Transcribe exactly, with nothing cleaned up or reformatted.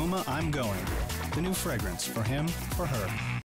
Sonoma, I'm Going. The new fragrance for him, for her.